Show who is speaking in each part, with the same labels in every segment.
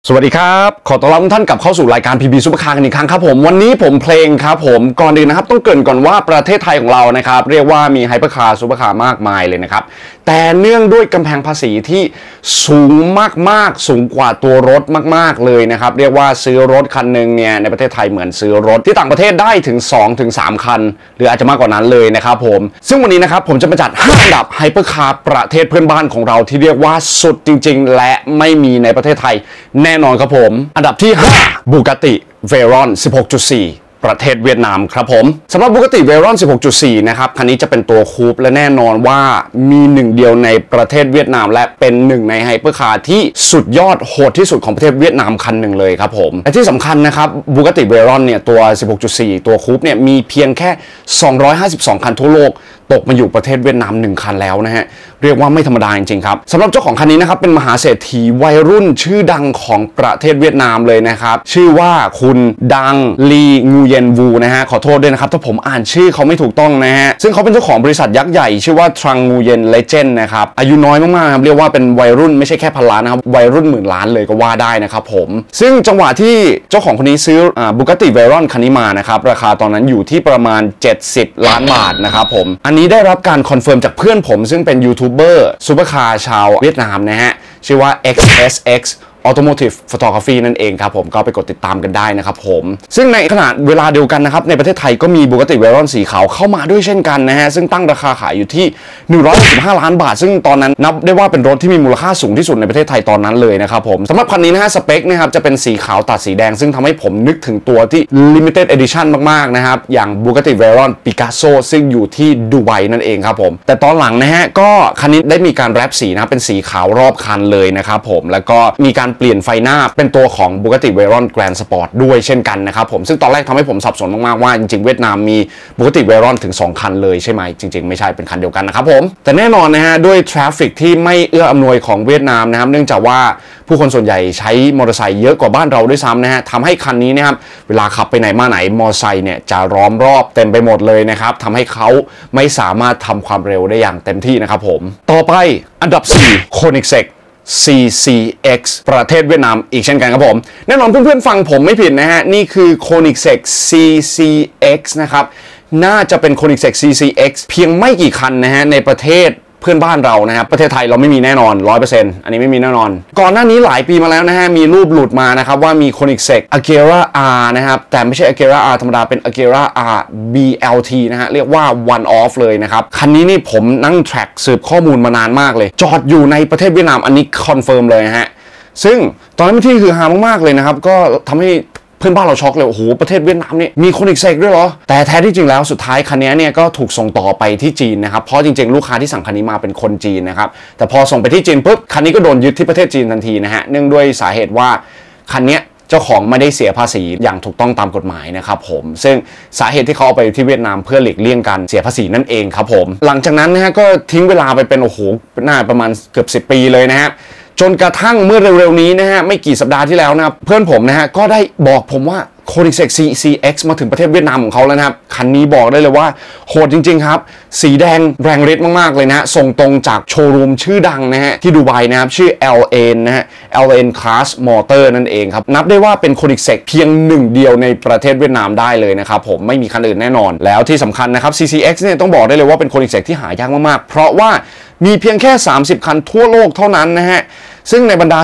Speaker 1: สวัสดีครับขอต้อนรับทุกท่านกลับเข้าสู่รายการ PB Supercar กันอีกครั้งครับผมวันนี้ผมเพลงครับผมก่อนอื่นนะครับต้องเกริ่นก่อนว่าประเทศไทยของเรานะครับเรียกว่ามีไฮเปอร์คาร์ซูเปอร์คาร์มากมายเลยนะครับแต่เนื่องด้วยกำแพงภาษีที่สูงมากๆสูงกว่าตัวรถมากๆเลยนะครับเรียกว่าซื้อรถคันหนึ่งเนี่ยในประเทศไทยเหมือนซื้อรถที่ต่างประเทศได้ถึง 2-3 คันหรืออาจจะมากกว่านั้นเลยนะครับผมซึ่งวันนี้นะครับผมจะมาจัด5อันดับไฮเปอร์คาร์ประเทศเพื่อนบ้านของเราที่เรียกว่าสุดจริงๆและไม่มีในประเทศไทยแน่นอนครับผมอันดับที่5 Bugatti Veyron 16.4 ประเทศเวียดนามครับผมสำหรับ Bugatti Veyron 16.4 นะครับคันนี้จะเป็นตัวคูปและแน่นอนว่ามีหนึ่งเดียวในประเทศเวียดนามและเป็นหนึ่งในไฮเปอร์คาร์ที่สุดยอดโหดที่สุดของประเทศเวียดนามคันหนึ่งเลยครับผมและที่สำคัญนะครับ Bugatti Veyron เนี่ยตัว 16.4 ตัวคูปเนี่ยมีเพียงแค่252 คันทั่วโลกตกมาอยู่ประเทศเวียดนาม1คันแล้วนะฮะเรียกว่าไม่ธรรมดาจริงๆครับสำหรับเจ้าของคันนี้นะครับเป็นมหาเศรษฐีวัยรุ่นชื่อดังของประเทศเวียดนามเลยนะครับชื่อว่าคุณดังลีงูเยนวูนะฮะขอโทษด้วยนะครับถ้าผมอ่านชื่อเขาไม่ถูกต้องนะฮะซึ่งเขาเป็นเจ้าของบริษัทยักษ์ใหญ่ชื่อว่าทรังงูเยนเลเจนด์นะครับอายุน้อยมากๆครับเรียกว่าเป็นวัยรุ่นไม่ใช่แค่พันล้านนะครับวัยรุ่นหมื่นล้านเลยก็ว่าได้นะครับผมซึ่งจังหวะที่เจ้าของคนนี้ซื้อBugatti Veyron คันนี้มานะครับราคาตอนนั้นอยู่ที่ประมาณ70 ล้านบาทนะครับผมอันนี้ได้รับการคอนเฟิร์มจากเพื่อนผมซึ่งเป็นยูทูบเบอร์ซูเปอร์คาร์ชาวเวียดนามนะฮะชื่อว่า XSX Automotive Photography นั่นเองครับผมก็ไปกดติดตามกันได้นะครับผมซึ่งในขณะเวลาเดียวกันนะครับในประเทศไทยก็มี Bugatti Veyron สีขาวเข้ามาด้วยเช่นกันนะฮะซึ่งตั้งราคาขายอยู่ที่165 ล้านบาทซึ่งตอนนั้นนับได้ว่าเป็นรถที่มีมูลค่าสูงที่สุดในประเทศไทยตอนนั้นเลยนะครับผมสำหรับคันนี้นะฮะสเปคนะครับจะเป็นสีขาวตัดสีแดงซึ่งทำให้ผมนึกถึงตัวที่ Limited Edition มากๆนะครับอย่าง Bugatti Veyron Picasso ซึ่งอยู่ที่ดูไบนั่นเองครับผมแต่ตอนหลังนะฮะก็คันนี้ได้มีการแรปสีนะเป็นสีขาวรอบคันเลยนะครับผมแล้วก็มีการเปลี่ยนไฟหน้าเป็นตัวของ Bugatti Veyron Grand Sport ด้วยเช่นกันนะครับผมซึ่งตอนแรกทำให้ผมสับสนมากๆว่าจริงๆเวียดนามมี Bugatti Veyron ถึง2คันเลยใช่ไหมจริงๆไม่ใช่เป็นคันเดียวกันนะครับผมแต่แน่นอนนะฮะด้วยทราฟฟิกที่ไม่เอื้ออำนวยของเวียดนามนะครับเนื่องจากว่าผู้คนส่วนใหญ่ใช้มอเตอร์ไซค์เยอะกว่าบ้านเราด้วยซ้ำนะฮะทำให้คันนี้นะครับเวลาขับไปไหนมาไหนมอเตอร์ไซค์เนี่ยจะล้อมรอบเต็มไปหมดเลยนะครับทำให้เขาไม่สามารถทำความเร็วได้อย่างเต็มที่นะครับผมต่อไปอันดับ4 Koenigsegg CCX ประเทศเวียดนามอีกเช่นกันครับผมแน่นอนเพื่อนๆฟังผมไม่ผิดนะฮะนี่คือ Koenigsegg CCX นะครับน่าจะเป็น Koenigsegg CCX เพียงไม่กี่คันนะฮะในประเทศเพื่อนบ้านเรานะครับประเทศไทยเราไม่มีแน่นอน 100% อันนี้ไม่มีแน่นอนก่อนหน้านี้หลายปีมาแล้วนะฮะมีรูปหลุดมานะครับว่ามี Koenigsegg Agera R นะครับแต่ไม่ใช่ Agera R ธรรมดาเป็น Agera R BLT นะฮะเรียกว่า one off เลยนะครับคันนี้นี่ผมนั่ง track สืบข้อมูลมานานมากเลยจอดอยู่ในประเทศเวียดนามอันนี้คอนเฟิร์มเลยฮะซึ่งตอนนั้นที่คือฮามากๆเลยนะครับก็ทำให้เพื่อนบ้านเราช็อกเลยโอ้โหประเทศเวียดนามนี่มีKoenigseggด้วยเหรอแต่แท้ที่จริงแล้วสุดท้ายคันนี้เนี่ยก็ถูกส่งต่อไปที่จีนนะครับเพราะจริงๆลูกค้าที่สั่งคันนี้มาเป็นคนจีนนะครับแต่พอส่งไปที่จีนปุ๊บคันนี้ก็โดนยึดที่ประเทศจีนทันทีนะฮะเนื่องด้วยสาเหตุว่าคันนี้เจ้าของไม่ได้เสียภาษีอย่างถูกต้องตามกฎหมายนะครับผมซึ่งสาเหตุที่เขาเอาไปที่เวียดนามเพื่อหลีกเลี่ยงการเสียภาษีนั่นเองครับผมหลังจากนั้นนะฮะก็ทิ้งเวลาไปเป็นโอ้โหน่าประมาณเกือบ10 ปีเลยนะฮะจนกระทั่งเมื่อเร็วๆนี้นะฮะไม่กี่สัปดาห์ที่แล้วนะครับเพื่อนผมนะฮะก็ได้บอกผมว่าKoenigsegg CCX มาถึงประเทศเวียดนามของเขาแล้วนะครับคันนี้บอกได้เลยว่าโหดจริงๆครับสีแดงแรงฤทธิ์มากๆเลยนะส่งตรงจากโชว์รูมชื่อดังนะฮะที่ดูไบนะครับชื่อ LN นะฮะ LN Class Motor นั่นเองครับนับได้ว่าเป็นKoenigseggเพียงหนึ่งเดียวในประเทศเวียดนามได้เลยนะครับผมไม่มีคันอื่นแน่นอนแล้วที่สำคัญนะครับ CCX เนี่ยต้องบอกได้เลยว่าเป็น Koenigsegg ที่หายากมากๆเพราะว่ามีเพียงแค่30คันทั่วโลกเท่านั้นนะฮะซึ่งในบรรดา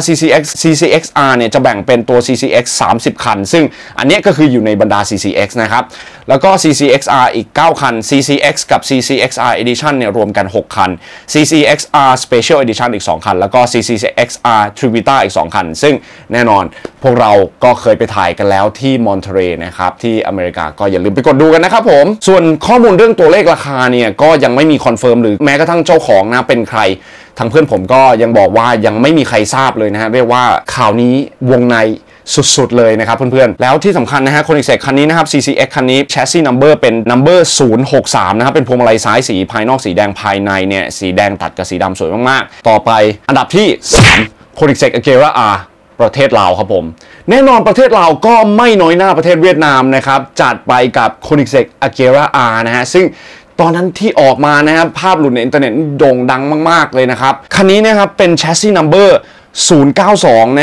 Speaker 1: CCXR เนี่ยจะแบ่งเป็นตัว CCX 30 คันซึ่งอันนี้ก็คืออยู่ในบรรดา CCX นะครับแล้วก็ CCXR อีก9คัน CCX กับ CCXR Edition เนี่ยรวมกัน 6 คัน CCXR Special Edition อีก 2 คันแล้วก็ CCXR Trivita อีก 2 คันซึ่งแน่นอนพวกเราก็เคยไปถ่ายกันแล้วที่มอนเทเรย์นะครับที่อเมริกาก็อย่าลืมไปกดดูกันนะครับผมส่วนข้อมูลเรื่องตัวเลขราคาเนี่ยก็ยังไม่มีคอนเฟิร์มหรือแม้กระทั่งเจ้าของนะเป็นใครทางเพื่อนผมก็ยังบอกว่ายังไม่มีใครทราบเลยนะฮะเรียกว่าข่าวนี้วงในสุดๆเลยนะครับเพื่อนๆแล้วที่สำคัญนะฮะKoenigseggคันนี้นะครับ CCX คันนี้ chassis number เป็น number 063นะครับเป็นพวงมาลัยซ้ายสีภายนอกสีแดงภายในเนี่ยสีแดงตัดกับสีดำสวยมากๆต่อไปอันดับที่3 Koenigsegg Agera R ประเทศลาวครับผมแน่นอนประเทศลาวก็ไม่น้อยหน้าประเทศเวียดนามนะครับจัดไปกับKoenigsegg Agera R นะฮะซึ่งตอนนั้นที่ออกมานะครับภาพหลุดในอินเทอร์เน็ตโด่งดังมากๆเลยนะครับคันนี้นะครับเป็น chassis number 092นะฮะ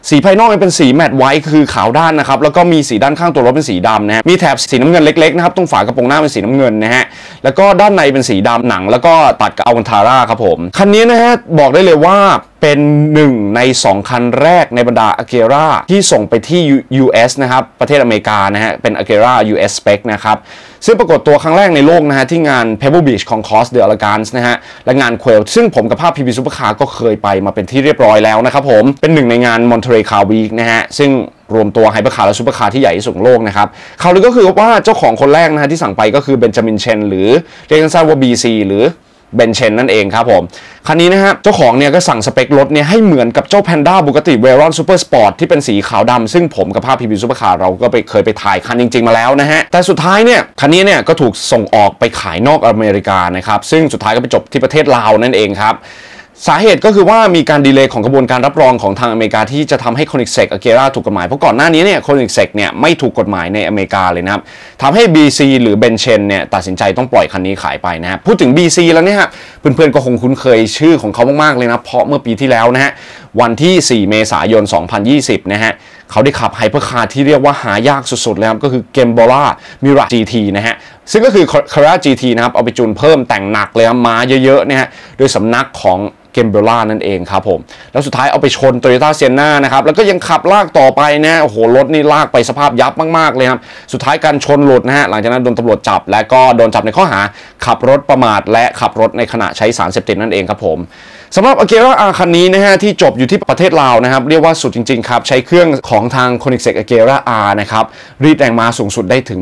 Speaker 1: สีภายนอกเป็นสีแมตต์ไวท์คือขาวด้านนะครับแล้วก็มีสีด้านข้างตัวรถเป็นสีดำนะฮะมีแถบสีน้ำเงินเล็กๆนะครับตรงฝากระโปรงหน้าเป็นสีน้ำเงินนะฮะแล้วก็ด้านในเป็นสีดำหนังแล้วก็ตัดกับอัลคันทาร่าครับผมคันนี้นะฮะบอกได้เลยว่าเป็น1 ใน 2 คันแรกในบรรดา Agera ที่ส่งไปที่ US นะครับประเทศอเมริกานะฮะเป็น Agera US Spec นะครับซึ่งปรากฏตัวครั้งแรกในโลกนะฮะที่งาน Pebble Beach Concours d'Elegance นะฮะและงาน Quail ซึ่งผมกับภาพ PB Supercar ก็เคยไปมาเป็นที่เรียบร้อยแล้วนะครับผมเป็น1 ในงาน Monterey Car Week นะฮะซึ่งรวมตัวไฮเปอร์คาร์และซูเปอร์คาร์ที่ใหญ่ที่สุดของโลกนะครับข่าวลือก็คือว่าเจ้าของคนแรกนะฮะที่สั่งไปก็คือเบนจามินเชนหรือเรียกสั้นๆว่า BC หรือเบนเชนนั่นเองครับผมคันนี้นะฮะเจ้าของเนี่ยก็สั่งสเปครถเนี่ยให้เหมือนกับเจ้า Panda Bugatti Veyron Super Sport ที่เป็นสีขาวดำซึ่งผมกับภาพ PB Supercar เราก็เคยไปถ่ายคันจริงๆมาแล้วนะฮะแต่สุดท้ายเนี่ยคันนี้เนี่ยก็ถูกส่งออกไปขายนอกอเมริกานะครับซึ่งสุดท้ายก็ไปจบที่ประเทศลาวนั่นเองครับสาเหตุก็คือว่ามีการดีเลย์ของกระบวนการรับรองของทางอเมริกาที่จะทำให้ Koenigsegg Agera ถูกกฎหมายเพราะก่อนหน้านี้เนี่ย Koenigsegg เนี่ยไม่ถูกกฎหมายในอเมริกาเลยนะครับทำให้ BC หรือ Benchen เนี่ยตัดสินใจต้องปล่อยคันนี้ขายไปนะครับพูดถึง BC แล้วเนี่ยเพื่อนๆก็คงคุ้นเคยชื่อของเขามากๆเลยนะเพราะเมื่อปีที่แล้วนะฮะวันที่4 เมษายน 2020 นะฮะเขาได้ขับไฮเปอร์คาร์ที่เรียกว่าหายากสุดๆเลยครับก็คือ Gembola Mirage GT นะฮะซึ่งก็คือ Carrera GT นะครับเอาไปจูนเพิ่มแต่งหนักเลยครับม้าเยอะๆเนี่ยฮะโดยสำนักของเกมเบล่านั่นเองครับผมแล้วสุดท้ายเอาไปชน Toyota Sienna นะครับแล้วก็ยังขับลากต่อไปนะโอ้โหรถนี่ลากไปสภาพยับมากๆเลยครับสุดท้ายการชนหลุดนะฮะหลังจากนั้นโดนตำรวจจับและก็โดนจับในข้อหาขับรถประมาทและขับรถในขณะใช้สารเสพติดนั่นเองครับผมสำหรับ Agera R คันนี้นะฮะที่จบอยู่ที่ประเทศลาวนะครับเรียกว่าสุดจริงๆครับใช้เครื่องของทาง Koenigsegg Agera R นะครับรีดแรงม้าสูงสุดได้ถึง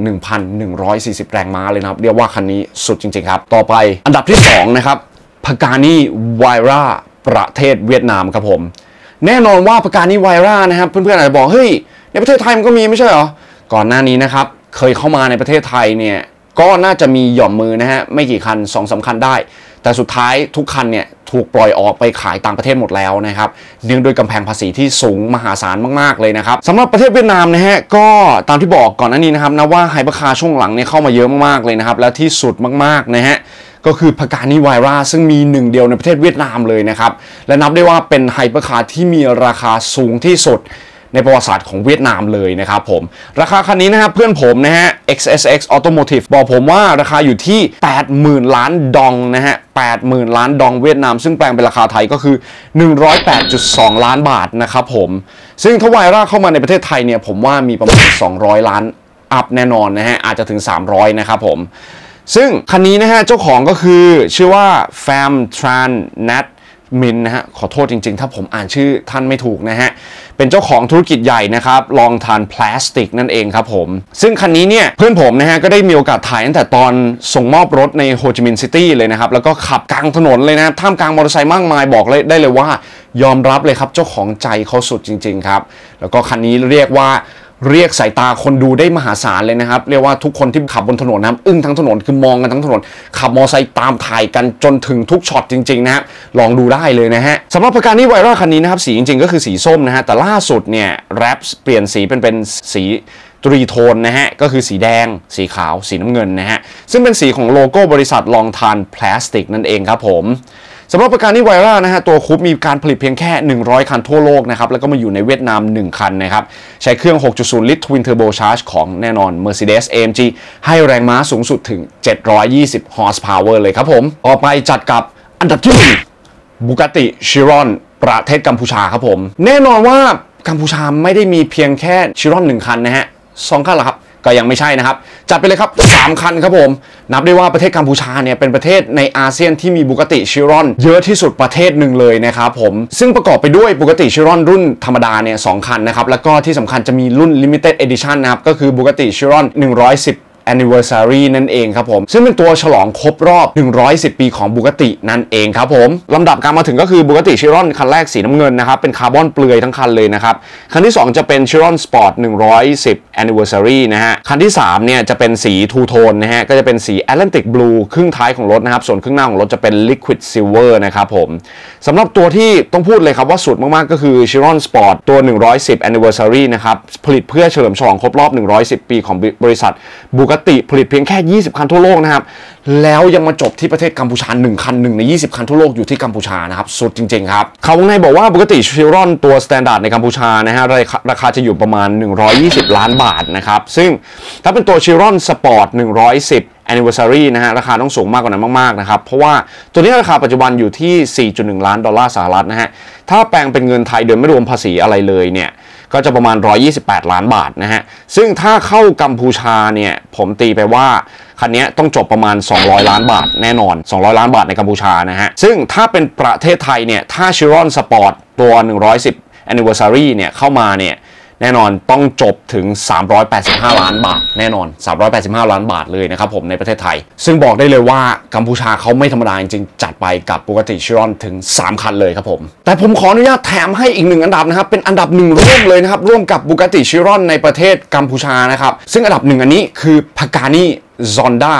Speaker 1: 1,140 แรงม้าเลยนะครับเรียกว่าคันนี้สุดจริงๆครับต่อไปอันดับที่2นะครับPagani Huayra ประเทศเวียดนามครับผมแน่นอนว่า Pagani Huayra นะครับเพื่อนๆอาจจะบอกเฮ้ยในประเทศไทยมันก็มีไม่ใช่เหรอก่อนหน้านี้นะครับเคยเข้ามาในประเทศไทยเนี่ยก็น่าจะมีหย่อมมือนะฮะไม่กี่คัน 2-3 คันได้แต่สุดท้ายทุกคันเนี่ยถูกปล่อยออกไปขายต่างประเทศหมดแล้วนะครับเนื่องด้วยกำแพงภาษีที่สูงมหาศาลมากๆเลยนะครับสำหรับประเทศเวียดนามนะฮะก็ตามที่บอกก่อนหน้านี้นะครับนะว่าไฮเปอร์คาร์ช่วงหลังเนี่ยเข้ามาเยอะมากๆเลยนะครับและที่สุดมากๆนะฮะก็คือ Pagani Huayra ซึ่งมีหนึ่งเดียวในประเทศเวียดนามเลยนะครับและนับได้ว่าเป็นไฮเปอร์คาร์ที่มีราคาสูงที่สุดในประวัติศาสตร์ของเวียดนามเลยนะครับผมราคาคันนี้นะครับเพื่อนผมนะฮะ XSX Automotive บอกผมว่าราคาอยู่ที่ 80,000 ล้านดองนะฮะ 80,000 ล้านดองเวียดนามซึ่งแปลงเป็นราคาไทยก็คือ 108.2 ล้านบาทนะครับผมซึ่งถ้า Huayra เข้ามาในประเทศไทยเนี่ยผมว่ามีประมาณ200 ล้านอัพแน่นอนนะฮะอาจจะถึง300นะครับผมซึ่งคันนี้นะฮะเจ้าของก็คือชื่อว่า Pham Tran Nhat Min นะฮะขอโทษจริงๆถ้าผมอ่านชื่อท่านไม่ถูกนะฮะเป็นเจ้าของธุรกิจใหญ่นะครับลองทานพลาสติกนั่นเองครับผมซึ่งคันนี้เนี่ยเพื่อนผมนะฮะก็ได้มีโอกาสถ่ายตั้งแต่ตอนส่งมอบรถในโฮจิมินห์ซิตี้เลยนะครับแล้วก็ขับกลางถนนเลยนะท่ามกลางมอเตอร์ไซค์มากมายบอกเลยได้เลยว่ายอมรับเลยครับเจ้าของใจเขาสุดจริงๆครับแล้วก็คันนี้เรียกสายตาคนดูได้มหาศาลเลยนะครับเรียกว่าทุกคนที่ขับบนถนนนะอึ้งทั้งถนนคือมองกันทั้งถนนขับมอเตอร์ไซค์ตามถ่ายกันจนถึงทุกช็อตจริงๆนะฮะลองดูได้เลยนะฮะสำหรับPagani Huayraคันนี้นะครับสีจริงๆก็คือสีส้มนะฮะแต่ล่าสุดเนี่ยแรปเปลี่ยนสีเป็นสีตรีโทนนะฮะก็คือสีแดงสีขาวสีน้ำเงินนะฮะซึ่งเป็นสีของโลโก้บริษัทลองทานพลาสติกนั่นเองครับผมสำหรับPagani Huayraนะฮะตัวคูปมีการผลิตเพียงแค่100 คันทั่วโลกนะครับแล้วก็มาอยู่ในเวียดนาม1 คันนะครับใช้เครื่อง 6.0 ลิตร Twin Turbo Charge ของแน่นอน Mercedes-AMG ให้แรงม้าสูงสุดถึง720 horsepower เลยครับผมต่อไปจัดกับอันดับที่1 Bugatti Chiron ประเทศกัมพูชาครับผมแน่นอนว่ากัมพูชาไม่ได้มีเพียงแค่ Chiron 1 คันนะฮะ2 คันหรอครับก็ยังไม่ใช่นะครับจัดไปเลยครับ3 คันครับผมนับได้ว่าประเทศกัมพูชาเนี่ยเป็นประเทศในอาเซียนที่มีบุกติชิรอนเยอะที่สุดประเทศหนึ่งเลยนะครับผมซึ่งประกอบไปด้วยบุกติชิรอนรุ่นธรรมดาเนี่ย2 คันนะครับแล้วก็ที่สำคัญจะมีรุ่น Limited Edition นะครับก็คือบุกติชิรอน110 Anniversary นั่นเองครับผมซึ่งเป็นตัวฉลองครบรอบ110 ปีของบุกตินั่นเองครับผมลำดับการมาถึงก็คือบุกติชิรอนคันแรกสีน้ำเงินนะครับเป็นคาร์บอนเปลือยทั้งคันเลยนะครับคันที่2จะเป็นชิรอนสปอร์ต110 Anniversary นะฮะคันที่3เนี่ยจะเป็นสีทูโทนนะฮะก็จะเป็นสี Atlantic Blue ครึ่งท้ายของรถนะครับส่วนครึ่งหน้าของรถจะเป็น Liquid Silver นะครับผมสำหรับตัวที่ต้องพูดเลยครับว่าสุดมากๆก็คือชิรอนสปอร์ตตัว110 Anniversary นะครับผลิตเพื่อเฉลิมฉลองครบรอบ110 ปีของบริษัทบุกติผลิตเพียงแค่20คันทั่วโลกนะครับแล้วยังมาจบที่ประเทศกัมพูชา1คัน1ใน20คันทั่วโลกอยู่ที่กัมพูชานะครับสุดจริงๆครับเขาวงในบอกว่าปกติชิรอนตัว Standard ในกัมพูชานะฮะราคาจะอยู่ประมาณ120ล้านบาทนะครับซึ่งถ้าเป็นตัวชิรอนสปอร์ต110 Anniversary นะฮะราคาต้องสูงมากกว่านั้นมากๆนะครับเพราะว่าตัวนี้ราคาปัจจุบันอยู่ที่ 4.1 ล้านดอลลาร์สหรัฐนะฮะถ้าแปลงเป็นเงินไทยโดยไม่รวมภาษีอะไรเลยเนี่ยก็จะประมาณ128ล้านบาทนะฮะซึ่งถ้าเข้ากัมพูชาเนี่ยผมตีไปว่าคันนี้ต้องจบประมาณ200ล้านบาทแน่นอน200ล้านบาทในกัมพูชานะฮะซึ่งถ้าเป็นประเทศไทยเนี่ยถ้าชิรอนสปอร์ตตัว110 Anniversary เนี่ยเข้ามาเนี่ยแน่นอนต้องจบถึง385ล้านบาทแน่นอน385ล้านบาทเลยนะครับผมในประเทศไทยซึ่งบอกได้เลยว่ากัมพูชาเขาไม่ธรรมดาจริงๆจัดไปกับบูกาติชิรอนถึง3คันเลยครับผมแต่ผมขออนุญาตแถมให้อีก1อันดับนะครับเป็นอันดับ1ร่วมเลยนะครับร่วมกับบูกาติชิรอนในประเทศกัมพูชานะครับซึ่งอันดับ1อันนี้คือพากานีZonda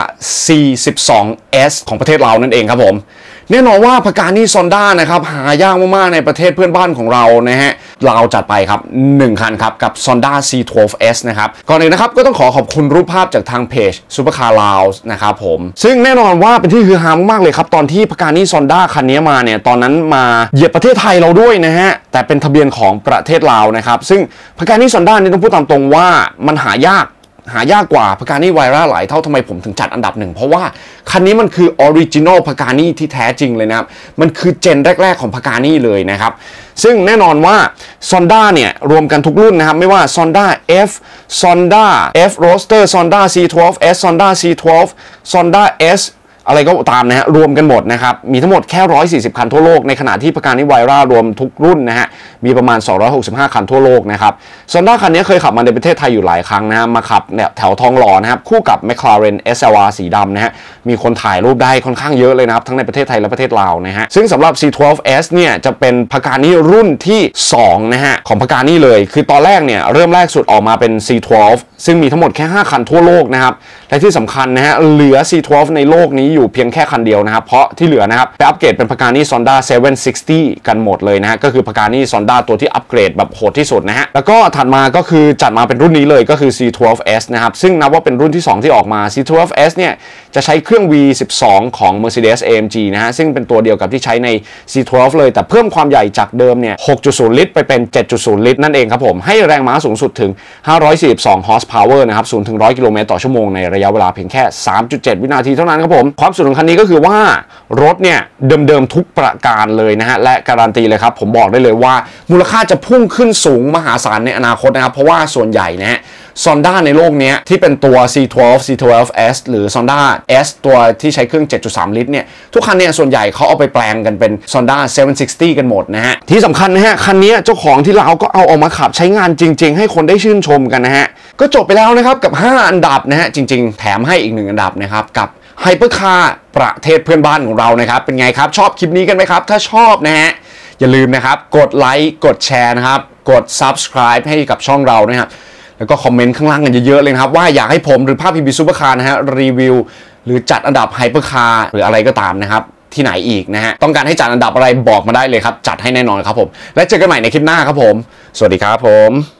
Speaker 1: C12S ของประเทศเรานั่นเองครับผมแน่นอนว่าพากานีซอนด้านะครับหายากมากๆในประเทศเพื่อนบ้านของเรานะฮะเราจัดไปครับ1คันครับกับ Zonda C12S นะครับก่อนอื่นนะครับก็ต้องขอบคุณรูปภาพจากทางเพจ Supercar Lounge นะครับผมซึ่งแน่นอนว่าเป็นที่ฮือฮามากๆเลยครับตอนที่พากานีซอนด้าคันนี้มาเนี่ยตอนนั้นมาเหยียบประเทศไทยเราด้วยนะฮะแต่เป็นทะเบียนของประเทศลาวนะครับซึ่งพากานีซอนด้านี่ต้องพูดตามตรงว่ามันหายากกว่าพากานีไวร่าหลายเท่าทำไมผมถึงจัดอันดับ1เพราะว่าคันนี้มันคือออริจินอลพากานีที่แท้จริงเลยนะครับมันคือเจนแรกๆของพากานีเลยนะครับซึ่งแน่นอนว่า Zonda เนี่ยรวมกันทุกรุ่นนะครับไม่ว่า Zonda F Zonda F Roadster Zonda C12S Zonda C12 Zonda Sอะไรก็ตามนะฮะรวมกันหมดนะครับมีทั้งหมดแค่140คันทั่วโลกในขณะที่พากานีไวร่ารวมทุกรุ่นนะฮะมีประมาณ265คันทั่วโลกนะครับซอนด้าคันนี้เคยขับมาในประเทศไทยอยู่หลายครั้งนะฮะมาขับเนี่ยแถวทองหล่อนะครับคู่กับ McLaren SLR สีดำนะฮะมีคนถ่ายรูปได้ค่อนข้างเยอะเลยนะครับทั้งในประเทศไทยและประเทศลาวนะฮะซึ่งสำหรับ C12S เนี่ยจะเป็นพากานีรุ่นที่2นะฮะของพากานีเลยคือตอนแรกเนี่ยเริ่มแรกสุดออกมาเป็น C12 ซึ่งมีทั้งหมดแค่5คันทั่วโลกนะครับและที่สำคัญนะฮะเหลือ C12 ในโลกนี้อยู่เพียงแค่คันเดียวนะครับเพราะที่เหลือนะครับไปอัปเกรดเป็นพากานีซอนด้า760กันหมดเลยนะฮะก็คือพากานีซอนด้าตัวที่อัปเกรดแบบโหดที่สุดนะฮะแล้วก็ถัดมาก็คือจัดมาเป็นรุ่นนี้เลยก็คือ C12S นะครับซึ่งนับว่าเป็นรุ่นที่2ที่ออกมา C12S เนี่ยจะใช้เครื่อง V12 ของ Mercedes-AMG นะฮะซึ่งเป็นตัวเดียวกับที่ใช้ใน C12 เลยแต่เพิ่มความใหญ่จากเดิมเนี่ย 6.0 ลิตรไปเป็น 7.0 ลิตรนั่นเองครับผมให้แรงม้าสูงสุดถึง542 horsepower นะครับ0ถึง100กิโลเมตรต่อชั่วโมงในระยะเวลาเพียงแค่ 3.7 วินาทีเท่านั้นครับผมความสุดของคันนี้ก็คือว่ารถเนี่ยเดิมๆทุกประการเลยนะฮะและการันตีเลยครับผมบอกได้เลยว่ามูลค่าจะพุ่งขึ้นสูงมหาศาลในอนาคตนะครับเพราะว่าส่วนใหญ่นะฮะ Zonda ในโลกนี้ที่เป็นตัว C12S หรือ Zonda S ตัวที่ใช้เครื่อง 7.3 ลิตรเนี่ยทุกคันเนี่ยส่วนใหญ่เขาเอาไปแปลงกันเป็น Zonda 760กันหมดนะฮะที่สำคัญนะฮะคันนี้เจ้าของที่เราก็เอาออกมาขับใช้งานจริงๆให้คนได้ชื่นชมกันนะฮะก็จบไปแล้วนะครับกับ5อันดับนะฮะจริงๆแถมให้อีก1อันดับนะครับกับไฮเปอร์คาร์ประเทศเพื่อนบ้านของเรานะครับเป็นไงครับชอบคลิปนี้กันไหมครับถ้าชอบนะฮะอย่าลืมนะครับกดไลค์กดแชร์นะครับกด subscribe ให้กับช่องเรานะครับแล้วก็คอมเมนต์ข้างล่างกันเยอะๆเลยนะครับว่าอยากให้ผมหรือภาพ PB Supercar นะฮะรีวิวหรือจัดอันดับไฮเปอร์คาร์หรืออะไรก็ตามนะครับที่ไหนอีกนะฮะต้องการให้จัดอันดับอะไรบอกมาได้เลยครับจัดให้แน่นอนครับผมและเจอกันใหม่ในคลิปหน้าครับผมสวัสดีครับผม